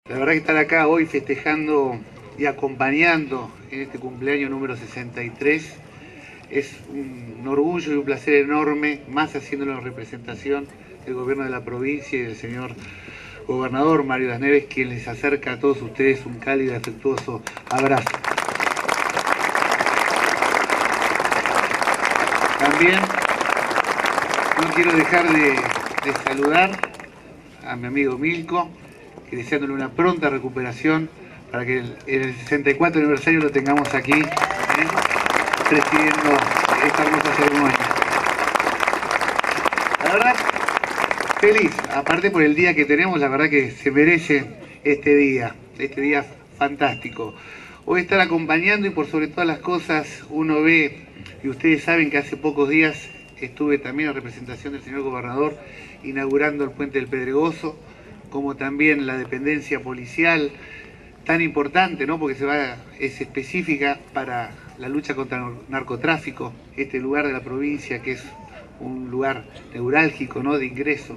La verdad que estar acá hoy festejando y acompañando en este cumpleaños número 63 es un orgullo y un placer enorme, más haciéndolo en representación del gobierno de la provincia y del señor gobernador Mario Das Neves, quien les acerca a todos ustedes un cálido y afectuoso abrazo. También no quiero dejar de saludar a mi amigo Milko, y deseándole una pronta recuperación para que el 64 aniversario lo tengamos aquí, presidiendo esta hermosa ceremonia. La verdad, feliz, aparte por el día que tenemos, la verdad que se merece este día fantástico. Hoy estar acompañando y por sobre todas las cosas uno ve, y ustedes saben que hace pocos días estuve también en representación del señor gobernador inaugurando el puente del Pedregoso, como también la dependencia policial tan importante, ¿no? Porque es específica para la lucha contra el narcotráfico, este lugar de la provincia que es un lugar neurálgico, ¿no? De ingreso.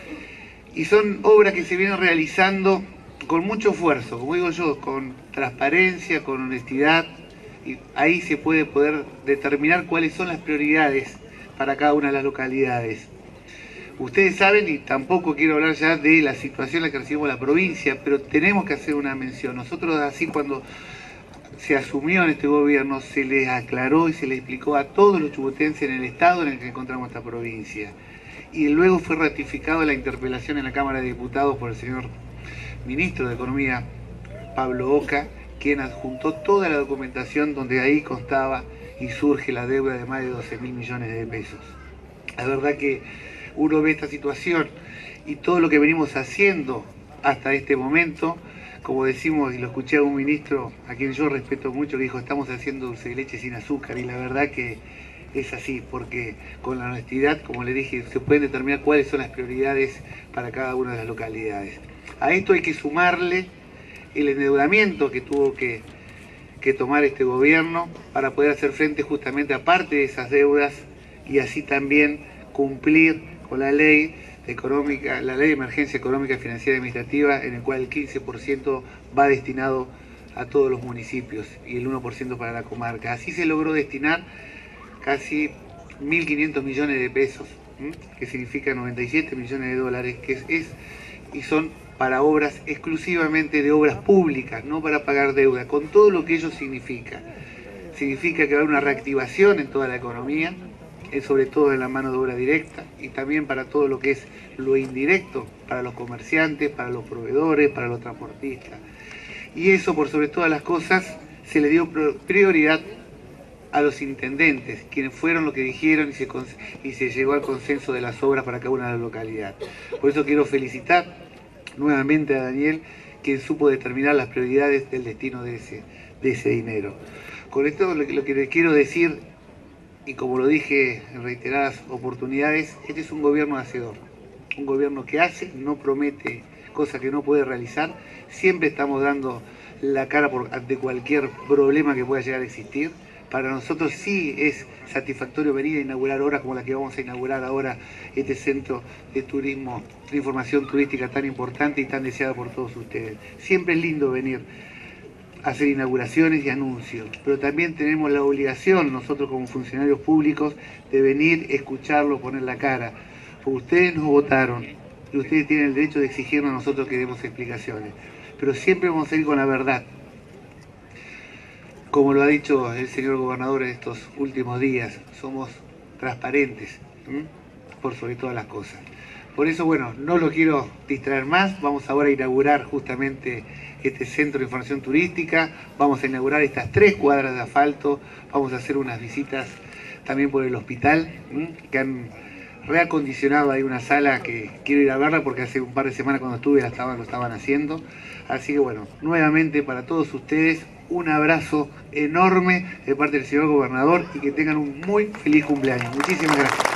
Y son obras que se vienen realizando con mucho esfuerzo, como digo yo, con transparencia, con honestidad, y ahí se puede poder determinar cuáles son las prioridades para cada una de las localidades. Ustedes saben, y tampoco quiero hablar ya de la situación en la que recibimos la provincia, pero tenemos que hacer una mención. Nosotros así cuando se asumió en este gobierno se les aclaró y se les explicó a todos los chubutenses en el estado en el que encontramos esta provincia. Y luego fue ratificada la interpelación en la Cámara de Diputados por el señor ministro de Economía, Pablo Oca, quien adjuntó toda la documentación donde ahí constaba y surge la deuda de más de 12.000 millones de pesos. La verdad que uno ve esta situación y todo lo que venimos haciendo hasta este momento, como decimos, y lo escuché a un ministro a quien yo respeto mucho, que dijo, estamos haciendo dulce de leche sin azúcar, y la verdad que es así, porque con la honestidad, como le dije, se pueden determinar cuáles son las prioridades para cada una de las localidades. A esto hay que sumarle el endeudamiento que tuvo que tomar este gobierno para poder hacer frente justamente a parte de esas deudas y así también cumplir con la ley económica, la ley de emergencia económica, financiera y administrativa, en el cual el 15% va destinado a todos los municipios y el 1% para la comarca. Así se logró destinar casi 1.500 millones de pesos, que significa 97 millones de dólares, y son para obras exclusivamente de obras públicas, no para pagar deuda, con todo lo que ello significa. Significa que va a haber una reactivación en toda la economía, sobre todo en la mano de obra directa, y también para todo lo que es lo indirecto, para los comerciantes, para los proveedores, para los transportistas. Y eso, por sobre todas las cosas, se le dio prioridad a los intendentes, quienes fueron los que dijeron y se llegó al consenso de las obras para cada una de las localidades. Por eso quiero felicitar nuevamente a Daniel, quien supo determinar las prioridades del destino de ese dinero. Con esto lo que les quiero decir, y como lo dije en reiteradas oportunidades, este es un gobierno hacedor, un gobierno que hace, no promete cosas que no puede realizar, siempre estamos dando la cara ante cualquier problema que pueda llegar a existir. Para nosotros sí es satisfactorio venir a inaugurar obras como la que vamos a inaugurar ahora, este centro de turismo, de información turística tan importante y tan deseada por todos ustedes. Siempre es lindo venir a hacer inauguraciones y anuncios, pero también tenemos la obligación, nosotros como funcionarios públicos, de venir, escucharlo, poner la cara. Porque ustedes nos votaron y ustedes tienen el derecho de exigirnos a nosotros que demos explicaciones, pero siempre vamos a ir con la verdad. Como lo ha dicho el señor gobernador en estos últimos días, somos transparentes, por sobre todas las cosas. Por eso, bueno, no lo quiero distraer más, vamos ahora a inaugurar justamente este centro de información turística, vamos a inaugurar estas 3 cuadras de asfalto, vamos a hacer unas visitas también por el hospital, que han reacondicionado ahí una sala que quiero ir a verla porque hace un par de semanas cuando estuve lo estaban haciendo. Así que bueno, nuevamente para todos ustedes, un abrazo enorme de parte del señor gobernador y que tengan un muy feliz cumpleaños. Muchísimas gracias.